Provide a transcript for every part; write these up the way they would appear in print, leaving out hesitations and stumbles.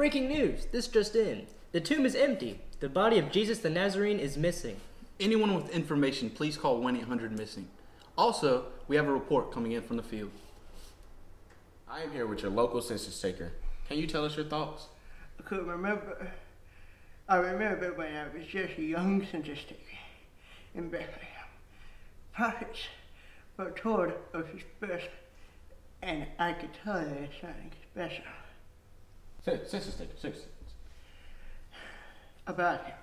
Breaking news, this just in. The tomb is empty. The body of Jesus the Nazarene is missing. Anyone with information, please call 1-800-MISSING. Also, we have a report coming in from the field. I am here with your local census taker. Can you tell us your thoughts? I remember when I was just a young census taker in Bethlehem. Prophets foretold of his birth, and I could tell there was something special Census taker. about him.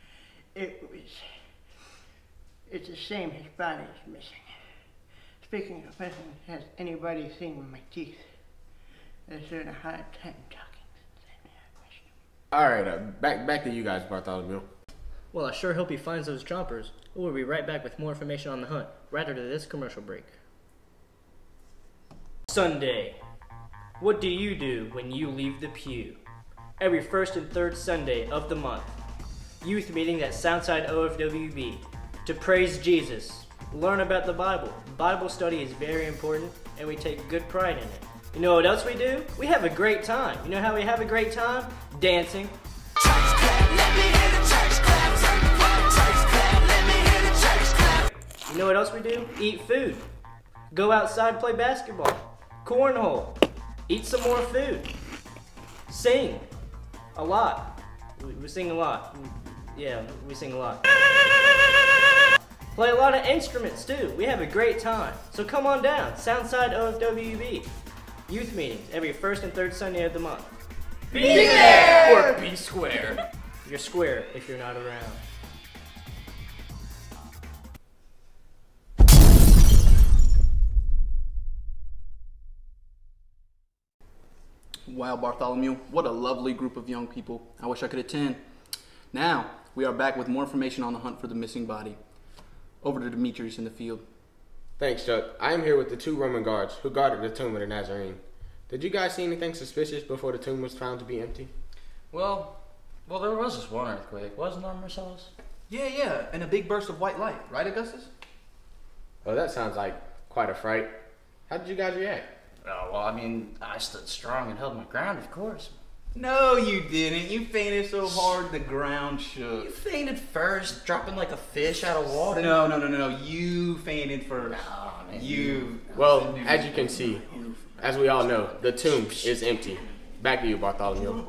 It's a shame his body is missing. Speaking of missing, has anybody seen my teeth? They're having a hard time talking since I All right, back to you guys, Bartholomew. Well, I sure hope he finds those choppers. We'll be right back with more information on the hunt, right after this commercial break. Sunday. What do you do when you leave the pew? Every first and third Sunday of the month. Youth meeting at Soundside OFWB to praise Jesus, learn about the Bible. Bible study is very important, and we take good pride in it. You know what else we do? We have a great time. You know how we have a great time? Dancing. You know what else we do? Eat food. Go outside, play basketball. Cornhole. Eat some more food. Sing. A lot. We sing a lot. Yeah, we sing a lot. Play a lot of instruments too. We have a great time. So come on down. Soundside OFWB. Youth meetings every first and third Sunday of the month. Be there! Or be square. You're square if you're not around. Wow, Bartholomew, what a lovely group of young people. I wish I could attend. Now, we are back with more information on the hunt for the missing body. Over to Demetrius in the field. Thanks, Chuck. I am here with the 2 Roman guards who guarded the tomb of the Nazarene. Did you guys see anything suspicious before the tomb was found to be empty? Well, there was this one earthquake, wasn't there, Marcellus? Yeah, and a big burst of white light, right, Augustus? Well, that sounds like quite a fright. How did you guys react? Oh, well, I mean, I stood strong and held my ground, of course. No, you didn't. You fainted so hard the ground shook. You fainted first, dropping like a fish out of water. No. You fainted first. Oh, man. You. Well, as you can see, as we all know, the tomb is empty. Back to you, Bartholomew.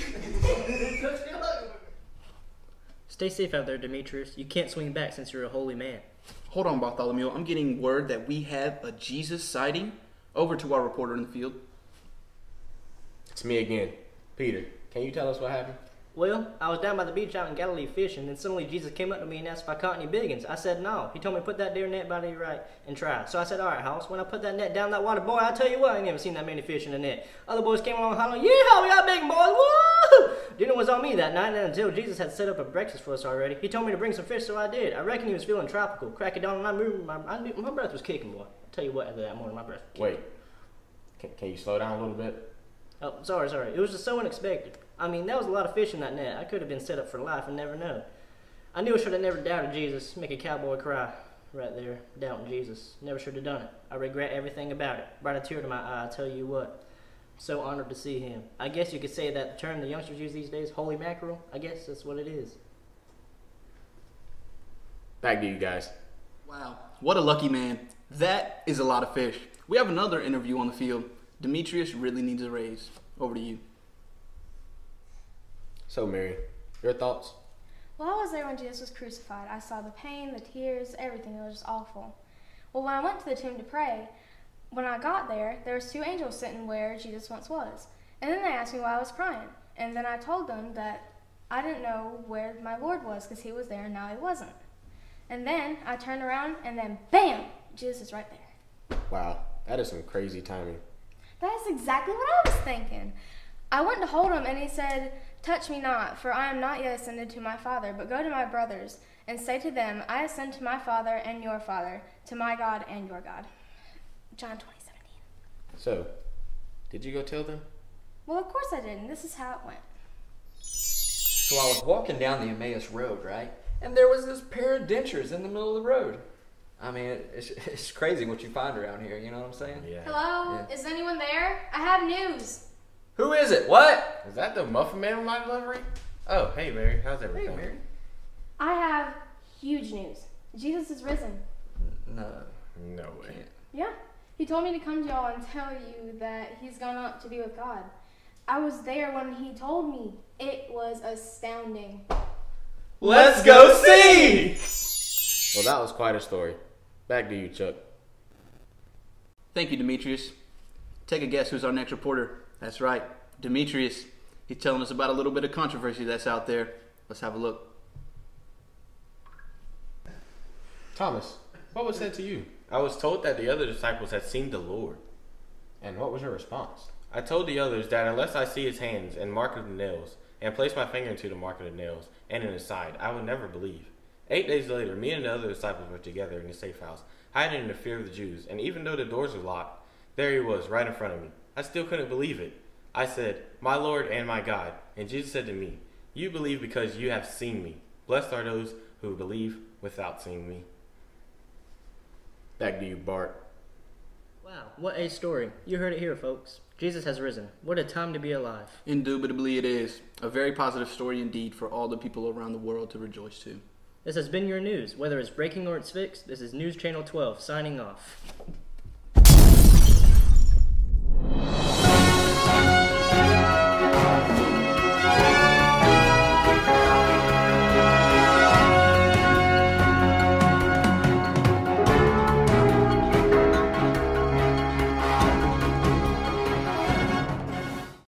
Stay safe out there, Demetrius. You can't swing back since you're a holy man. Hold on, Bartholomew. I'm getting word that we have a Jesus sighting. Over to our reporter in the field. It's me again. Peter, can you tell us what happened? Well, I was down by the beach out in Galilee fishing, and suddenly Jesus came up to me and asked if I caught any big ones. I said no. He told me to put that deer net by the right and try. So I said, all right, House. When I put that net down that water, boy, I tell you what, I ain't never seen that many fish in the net. Other boys came along hollering, yeah, we got big boys, woo! Dinner was on me that night, and until Jesus had set up a breakfast for us already, he told me to bring some fish, so I did. I reckon he was feeling tropical. Crack it down, and I moved. My breath was kicking, boy. I'll tell you what, after that morning, my breath was kicking. Wait, can you slow down a little bit? Oh, sorry. It was just so unexpected. I mean, there was a lot of fish in that net. I could have been set up for life and never known. I knew I should have never doubted Jesus. Make a cowboy cry right there, doubting Jesus. Never should have done it. I regret everything about it. Brought a tear to my eye, I tell you what. So honored to see him. I guess you could say that term the youngsters use these days, holy mackerel. I guess that's what it is. Back to you guys. Wow, what a lucky man. That is a lot of fish. We have another interview on the field. Demetrius really needs a raise. Over to you. So, Mary, your thoughts? Well, I was there when Jesus was crucified. I saw the pain, the tears, everything. It was just awful. Well, when I went to the tomb to pray, when I got there, there was 2 angels sitting where Jesus once was. And then they asked me why I was crying. And then I told them that I didn't know where my Lord was because he was there and now he wasn't. And then I turned around and then, bam, Jesus is right there. Wow, that is some crazy timing. That is exactly what I was thinking. I went to hold him and he said, touch me not, for I am not yet ascended to my Father, but go to my brothers and say to them, I ascend to my Father and your Father, to my God and your God. John 20:17. So, did you go tell them? Well, of course I did, and this is how it went. So I was walking down the Emmaus Road, right? And there was this pair of dentures in the middle of the road. I mean, it's crazy what you find around here, you know what I'm saying? Yeah. Hello? Yeah. Is anyone there? I have news. Who is it? What? Is that the Muffin Man with my delivery? Oh, hey Mary, how's Hey, everything? Mary. I have huge news. Jesus is risen. No. No way. Yeah. He told me to come to y'all and tell you that he's gone up to be with God. I was there when he told me. It was astounding. Let's go see! Well, that was quite a story. Back to you, Chuck. Thank you, Demetrius. Take a guess who's our next reporter. That's right, Demetrius. He's telling us about a little bit of controversy that's out there. Let's have a look. Thomas, what was said to you? I was told that the other disciples had seen the Lord. And what was your response? I told the others that unless I see his hands and mark of the nails, and place my finger into the mark of the nails and in his side, I would never believe. 8 days later, me and the other disciples were together in the safe house, hiding in the fear of the Jews, and even though the doors were locked, there he was, right in front of me. I still couldn't believe it. I said, "My Lord and my God," and Jesus said to me, "You believe because you have seen me. Blessed are those who believe without seeing me." Back to you, Bart. Wow, what a story. You heard it here, folks. Jesus has risen. What a time to be alive. Indubitably it is. A very positive story indeed for all the people around the world to rejoice to. This has been your news. Whether it's breaking or it's fixed, this is News Channel 12 signing off.